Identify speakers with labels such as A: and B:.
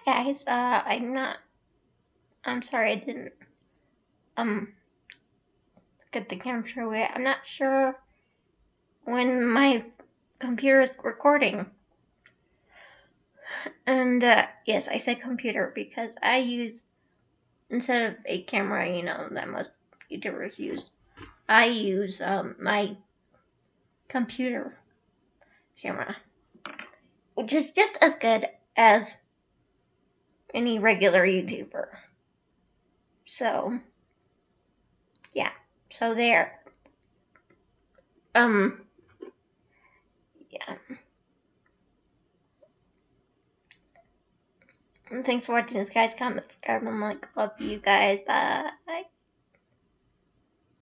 A: Guys, I'm sorry I didn't, get the camera away. I'm not sure when my computer is recording. And, yes, I said computer because I use, instead of a camera, that most YouTubers use, I use, my computer camera, which is just as good as any regular YouTuber. So, yeah. So there. Yeah. And thanks for watching this, guys. Comment, subscribe, and like. Love you guys. Bye.